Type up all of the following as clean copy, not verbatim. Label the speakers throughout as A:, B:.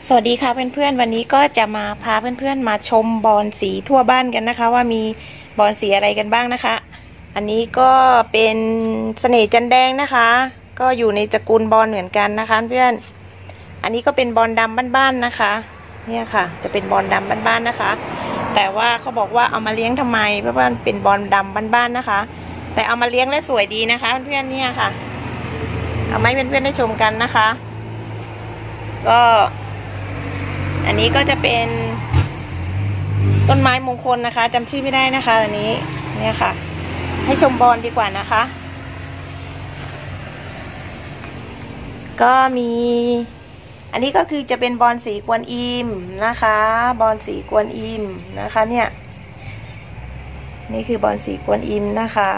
A: สวัสดีค่ะเพื่อนๆวันนี้ก็จะมาพาเพื่อนๆมาชมบอนสีทั่วบ้านกันนะคะว่ามีบอนสีอะไรกันบ้างนะคะอันนี้ก็เป็นเสน่ห์จันแดงนะคะก็อยู่ในตระกูลบอนเหมือนกันนะคะเพื่อนอันนี้ก็เป็นบอนดำบ้านๆนะคะเนี่ยค่ะจะเป็นบอนดำบ้านๆนะคะแต่ว่าเขาบอกว่าเอามาเลี้ยงทำไมเพราะว่าเป็นบอนดำบ้านๆนะคะแต่เอามาเลี้ยงแล้วสวยดีนะคะเพื่อนๆเนี่ยค่ะเอาให้เพื่อนๆได้ชมกันนะคะก็อันนี้ก็จะเป็นต้นไม้มงคลนะคะจำชื่อไม่ได้นะคะอันนี้เนี่ยค่ะให้ชมบอนดีกว่านะคะก็มีอันนี้ก็คือจะเป็นบอนสีกวนอิมนะคะบอนสีกวนอิมนะคะเนี่ยนี่คือบอนสีกวนอิมนะคะ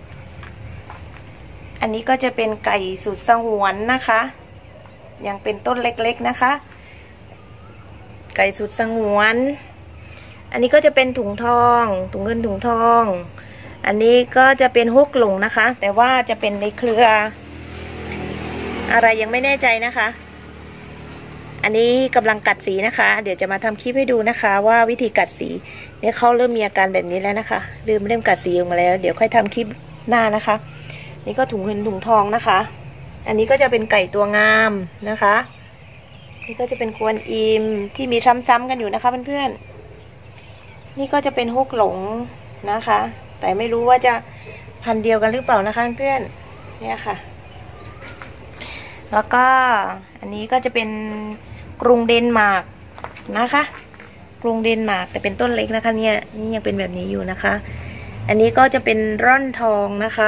A: อันนี้ก็จะเป็นไก่สุดสงวนนะคะยังเป็นต้นเล็กๆนะคะไก่สุดสงวนอันนี้ก็จะเป็นถุงทองถุงเงินถุงทองอันนี้ก็จะเป็นฮกหลงนะคะแต่ว่าจะเป็นในเครืออะไรยังไม่แน่ใจนะคะอันนี้กำลังกัดสีนะคะเดี๋ยวจะมาทำคลิปให้ดูนะคะว่าวิธีกัดสีเนี่ยเขาเริ่มมีอาการแบบนี้แล้วนะคะเริ่มกัดสีออกมาแล้วเดี๋ยวค่อยทำคลิปหน้านะคะนี่ก็ถุงเงินถุงทองนะคะอันนี้ก็จะเป็นไก่ตัวงามนะคะนี่ก็จะเป็นกวนอิมที่มีซ้ำๆกันอยู่นะคะเพื่อนๆนี่ก็จะเป็นฮกหลงนะคะแต่ไม่รู้ว่าจะพันธุ์เดียวกันหรือเปล่านะคะเพื่อนเนี่ยค่ะแล้วก็อันนี้ก็จะเป็นกรุงเดนมาร์กนะคะกรุงเดนมาร์กแต่เป็นต้นเล็กนะคะเนี่ยนี่ยังเป็นแบบนี้อยู่นะคะอันนี้ก็จะเป็นร่อนทองนะคะ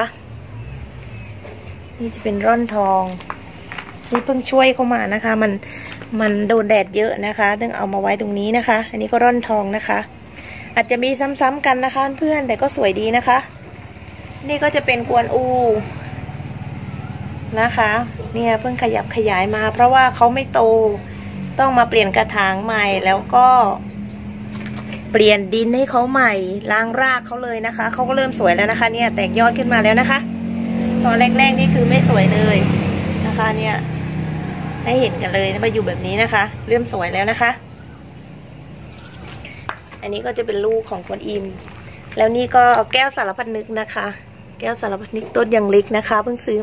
A: นี่จะเป็นร่อนทองนี่เพิ่งช่วยเข้ามานะคะมันโดนแดดเยอะนะคะต้องเอามาไว้ตรงนี้นะคะอันนี้ก็ร่อนทองนะคะอาจจะมีซ้ำๆกันนะคะเพื่อนแต่ก็สวยดีนะคะนี่ก็จะเป็นกวนอูนะคะเนี่ยเพิ่งขยับขยายมาเพราะว่าเขาไม่โตต้องมาเปลี่ยนกระถางใหม่แล้วก็เปลี่ยนดินให้เขาใหม่ล้างรากเขาเลยนะคะเขาก็เริ่มสวยแล้วนะคะเนี่ยแตกยอดขึ้นมาแล้วนะคะตอนแรกๆนี่คือไม่สวยเลยนะคะเนี่ยให้เห็นกันเลยมาอยู่แบบนี้นะคะเริ่มสวยแล้วนะคะอันนี้ก็จะเป็นลูกของกวนอิมแล้วนี่ก็แก้วสารพัดนึกนะคะแก้วสารพัดนึกต้นยังเล็กนะคะเพิ่งซื้อ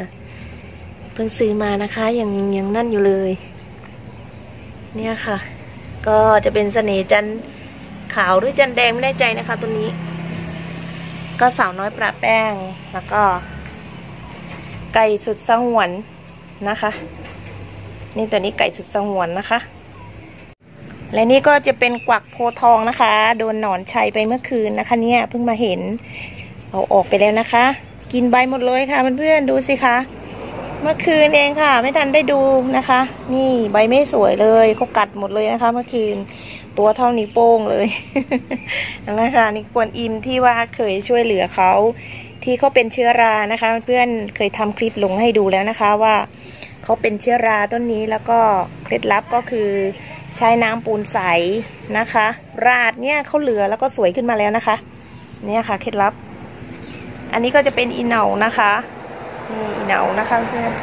A: มานะคะยังนั่นอยู่เลยเนี่ยค่ะก็จะเป็นเสน่ห์จันขาวหรือจันแดงไม่แน่ใจนะคะตัวนี้ก็สาวน้อยประแป้งแล้วก็ไก่สุดสงวนนะคะนี่ตัวนี้ไก่สุดสงวนนะคะและนี่ก็จะเป็นกวักโพทองนะคะโดนหนอนชัยไปเมื่อคืนนะคะเนี่ยเพิ่งมาเห็นเอาออกไปแล้วนะคะกินใบหมดเลยค่ะเพื่อนๆดูสิคะเมื่อคืนเองค่ะไม่ทันได้ดูนะคะนี่ใบไม่สวยเลยเขากัดหมดเลยนะคะเมื่อคืนตัวเท่านิ้วโป้งเลย นะคะนี่กวนอิมที่ว่าเคยช่วยเหลือเขาที่เขาเป็นเชื้อรานะคะเพื่อนเคยทำคลิปลงให้ดูแล้วนะคะว่าเขาเป็นเชื้อราต้นนี้แล้วก็เคล็ดลับก็คือใช้น้ำปูนใสนะคะราดเนี่ยเขาเหลือแล้วก็สวยขึ้นมาแล้วนะคะเนี่ยค่ะเคล็ดลับอันนี้ก็จะเป็นอีเหนานะคะนี่อีเหนานะคะเพื่อน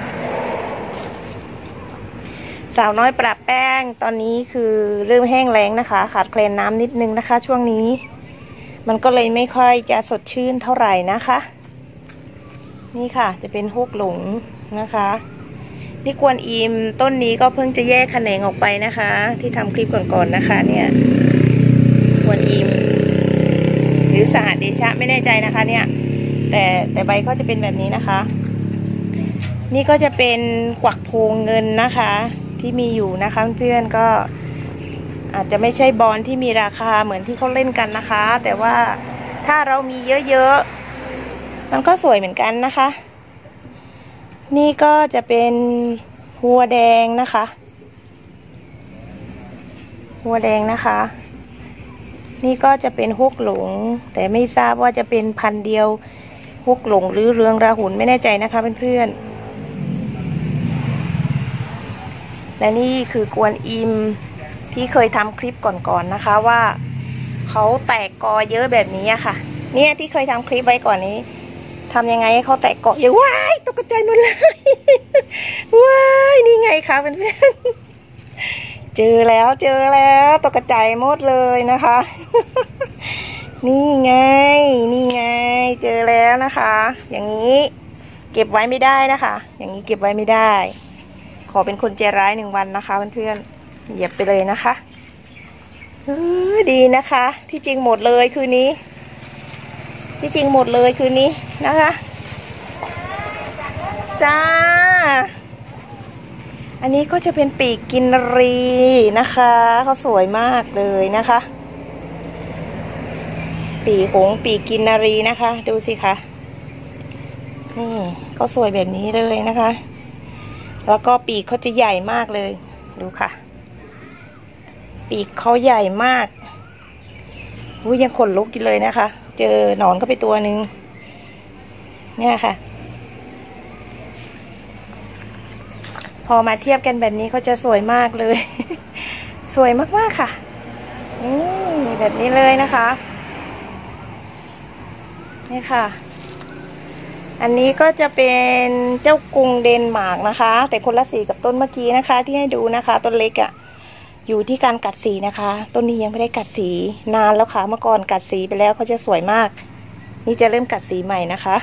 A: สาวน้อยประแป้งตอนนี้คือเริ่มแห้งแล้งนะคะขาดแคลนน้ำนิดนึงนะคะช่วงนี้มันก็เลยไม่ค่อยจะสดชื่นเท่าไหร่นะคะนี่ค่ะจะเป็นฮกหลงนะคะนี่กวนอิมต้นนี้ก็เพิ่งจะแยกแขนงออกไปนะคะที่ทำคลิปก่อนๆนะคะเนี่ยกวนอิมหรือสหเดชะไม่แน่ใจนะคะเนี่ยแต่ใบก็จะเป็นแบบนี้นะคะนี่ก็จะเป็นกวักโพงเงินนะคะที่มีอยู่นะคะเพื่อนๆก็อาจจะไม่ใช่บอนที่มีราคาเหมือนที่เขาเล่นกันนะคะแต่ว่าถ้าเรามีเยอะๆมันก็สวยเหมือนกันนะคะนี่ก็จะเป็นหัวแดงนะคะหัวแดงนะคะนี่ก็จะเป็นฮกหลงแต่ไม่ทราบว่าจะเป็นพันธุ์เดียวฮกหลงหรือเรืองราหุลไม่แน่ใจนะคะเพื่อนๆและนี่คือกวนอิมที่เคยทำคลิปก่อนๆนะคะว่าเขาแตกกอเยอะแบบนี้ค่ะเนี่ยที่เคยทำคลิปไว้ก่อนนี้ทำยังไงให้เขาแตกเกาะเยอะว้ายตกใจหมดเลยว้ายนี่ไงคะเพื่อนเจอแล้วตกใจหมดเลยนะคะ นี่ไงเจอแล้วนะคะ อย่างนี้เก็บไว้ไม่ได้นะคะ อย่างนี้เก็บไว้ไม่ได้ ขอเป็นคนใจร้าย1 วันนะคะเพื่อนๆเหยียบไปเลยนะคะดีนะคะ ที่จริงหมดเลยคืนนี้นะคะจ้าอันนี้ก็จะเป็นปีกกินรีนะคะเขาสวยมากเลยนะคะปีกหงปีกกินรีนะคะดูสิคะนี่เขาสวยแบบนี้เลยนะคะแล้วก็ปีกเขาจะใหญ่มากเลยดูค่ะปีกเขาใหญ่มากยังขนลุกอยู่เลยนะคะเจอหนอนก็ไปตัวหนึ่งเนี่ยค่ะพอมาเทียบกันแบบนี้เขาจะสวยมากเลย สวยมากๆค่ะนี่แบบนี้เลยนะคะนี่ค่ะอันนี้ก็จะเป็นเจ้ากรุงเดนมาร์กนะคะแต่คนละสีกับต้นเมื่อกี้นะคะที่ให้ดูนะคะต้นเล็กอ่ะอยู่ที่การกัดสีนะคะต้นนี้ยังไม่ได้กัดสีนานแล้วค่ะเมื่อก่อนกัดสีไปแล้วเขาจะสวยมากนี่จะเริ่มกัดสีใหม่นะคะ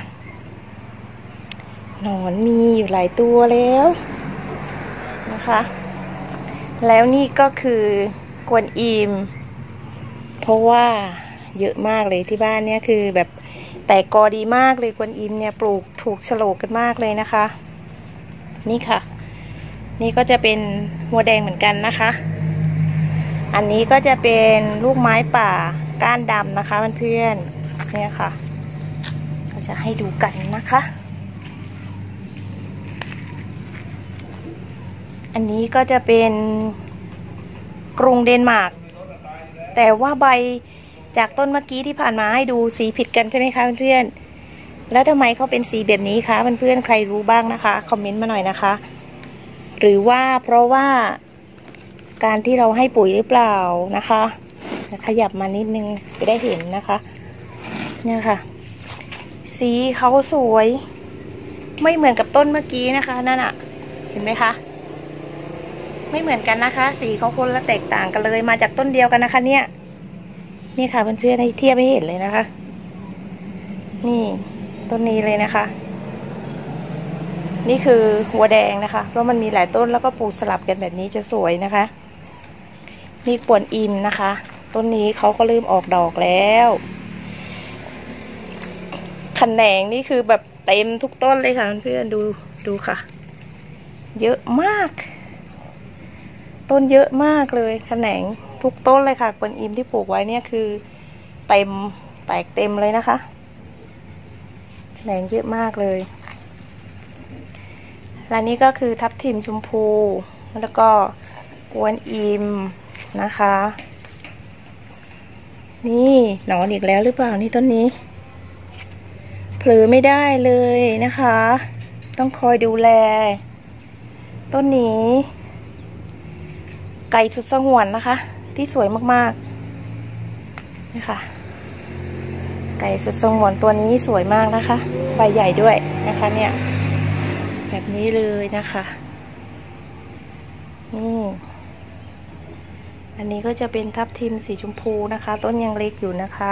A: หนอนมีอยู่หลายตัวแล้วนะคะแล้วนี่ก็คือกวนอิมเพราะว่าเยอะมากเลยที่บ้านเนี่ยคือแบบแต่กอดีมากเลยกวนอิมเนี่ยปลูกถูกโฉลกกันมากเลยนะคะนี่ค่ะนี่ก็จะเป็นหัวแดงเหมือนกันนะคะอันนี้ก็จะเป็นลูกไม้ป่าก้านดำนะคะเพื่อนๆเนี่ยค่ะก็จะให้ดูกันนะคะอันนี้ก็จะเป็นกรุงเดนมาร์กแต่ว่าใบจากต้นเมื่อกี้ที่ผ่านมาให้ดูสีผิดกันใช่ไหมคะเพื่อนๆแล้วทำไมเขาเป็นสีแบบนี้คะเพื่อนๆใครรู้บ้างนะคะคอมเมนต์มาหน่อยนะคะหรือว่าเพราะว่าการที่เราให้ปุ๋ยหรือเปล่านะคะขยับมานิดนึงจะได้เห็นนะคะเนี่ยค่ะสีเขาสวยไม่เหมือนกับต้นเมื่อกี้นะคะนั่นอะเห็นไหมคะไม่เหมือนกันนะคะสีเขาคนละแตกต่างกันเลยมาจากต้นเดียวกันนะคะเนี่ยนี่ค่ะเพื่อนๆให้เทียบให้เห็นเลยนะคะนี่ต้นนี้เลยนะคะนี่คือหัวแดงนะคะเพราะมันมีหลายต้นแล้วก็ปลูกสลับกันแบบนี้จะสวยนะคะนี่กวนอิมนะคะต้นนี้เขาก็เริ่มออกดอกแล้วแขนงนี่คือแบบเต็มทุกต้นเลยค่ะเพื่อนๆดูค่ะเยอะมากต้นเยอะมากเลยแขนงทุกต้นเลยค่ะกวนอิมที่ปลูกไว้เนี่ยคือเต็มแตกเต็มเลยนะคะแขนงเยอะมากเลยและนี่ก็คือทับทิมชมพูแล้วก็กวนอิมนะคะนี่หนอนอีกแล้วหรือเปล่านี่ต้นนี้เผลอไม่ได้เลยนะคะต้องคอยดูแลต้นนี้ไก่สุดสงวนนะคะที่สวยมากๆนี่ค่ะไก่สุดสงวนตัวนี้สวยมากนะคะใบใหญ่ด้วยนะคะเนี่ยแบบนี้เลยนะคะนี่อันนี้ก็จะเป็นทับทิมสีชมพูนะคะต้นยังเล็กอยู่นะคะ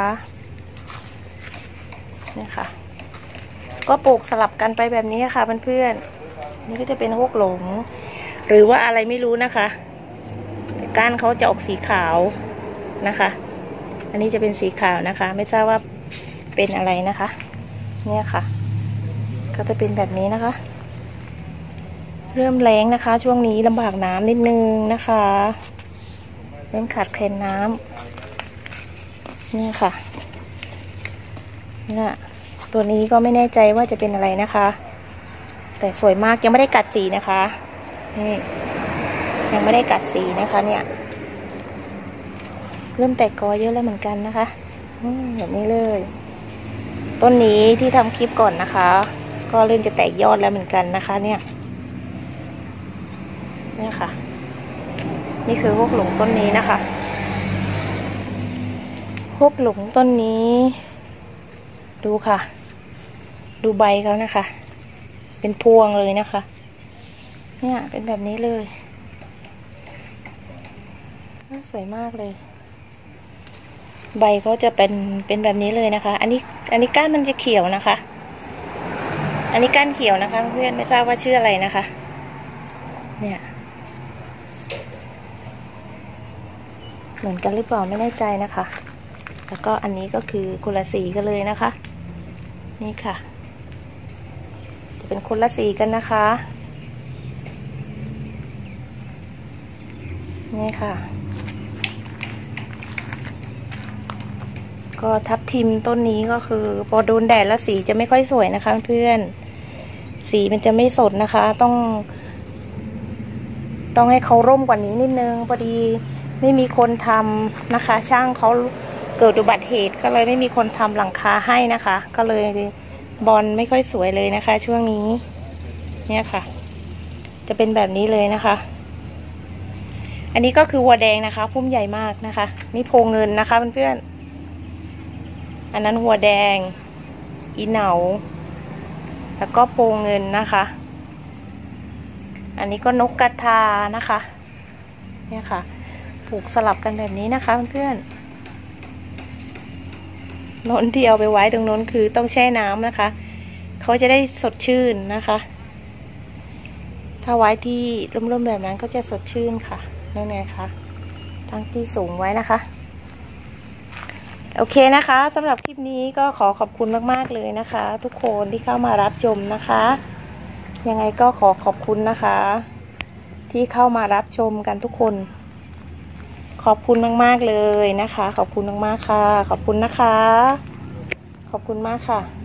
A: นี่ค่ะก็ปลูกสลับกันไปแบบนี้ค่ะเพื่อนๆนี่ก็จะเป็นฮกหลงหรือว่าอะไรไม่รู้นะคะก้านเขาจะออกสีขาวนะคะอันนี้จะเป็นสีขาวนะคะไม่ทราบว่าเป็นอะไรนะคะเนี่ยค่ะก็จะเป็นแบบนี้นะคะเริ่มแล้งนะคะช่วงนี้ลำบากน้ำนิดนึงนะคะเริ่มขาดแคลนน้ำนี่ค่ะเนี่ยตัวนี้ก็ไม่แน่ใจว่าจะเป็นอะไรนะคะแต่สวยมากยังไม่ได้กัดสีนะคะนี่ยังไม่ได้กัดสีนะคะเนี่ยเริ่มแตกกอเยอะแล้วเหมือนกันนะคะแบบนี้เลยต้นนี้ที่ทำคลิปก่อนนะคะก็เริ่มจะแตกยอดแล้วเหมือนกันนะคะเนี่ยค่ะนี่คือฮกหลงต้นนี้นะคะฮกหลงต้นนี้ดูค่ะดูใบเขานะคะเป็นพวงเลยนะคะเนี่ยเป็นแบบนี้เลยสวยมากเลยใบก็จะเป็นแบบนี้เลยนะคะอันนี้ก้านมันจะเขียวนะคะอันนี้ก้านเขียวนะคะเพื่อนไม่ทราบว่าชื่ออะไรนะคะเนี่ยเหมือนกันหรือเปล่าไม่แน่ใจนะคะแล้วก็อันนี้ก็คือคนละสีกันเลยนะคะนี่ค่ะจะเป็นคนละสีกันนะคะนี่ค่ะก็ทับทิมต้นนี้ก็คือพอโดนแดดแล้วสีจะไม่ค่อยสวยนะคะเพื่อนสีมันจะไม่สดนะคะต้องให้เขาร่มกว่านี้นิดนึงพอดีไม่มีคนทำนะคะช่างเขาเกิดอุบัติเหตุก็เลยไม่มีคนทำหลังคาให้นะคะก็เลยบอลไม่ค่อยสวยเลยนะคะช่วงนี้เนี่ยค่ะจะเป็นแบบนี้เลยนะคะอันนี้ก็คือวัวแดงนะคะพุ่มใหญ่มากนะคะนี่โพเงินนะคะเพื่อนๆอันนั้นวัวแดงอีเหนาแล้วก็โพเงินนะคะอันนี้ก็นกกระทานะคะเนี่ยค่ะปลูกสลับกันแบบนี้นะคะเพื่อนๆโน้นที่เอาไปไว้ตรงโน้นคือต้องแช่น้ำนะคะเขาจะได้สดชื่นนะคะถ้าไว้ที่ร่มๆแบบนั้นก็จะสดชื่นค่ะนั่นไงคะตั้งที่สูงไว้นะคะโอเคนะคะสำหรับคลิปนี้ก็ขอขอบคุณมากๆเลยนะคะทุกคนที่เข้ามารับชมนะคะยังไงก็ขอขอบคุณนะคะที่เข้ามารับชมกันทุกคนขอบคุณมากๆเลยนะคะขอบคุณมากๆค่ะขอบคุณนะคะขอบคุณมากค่ะ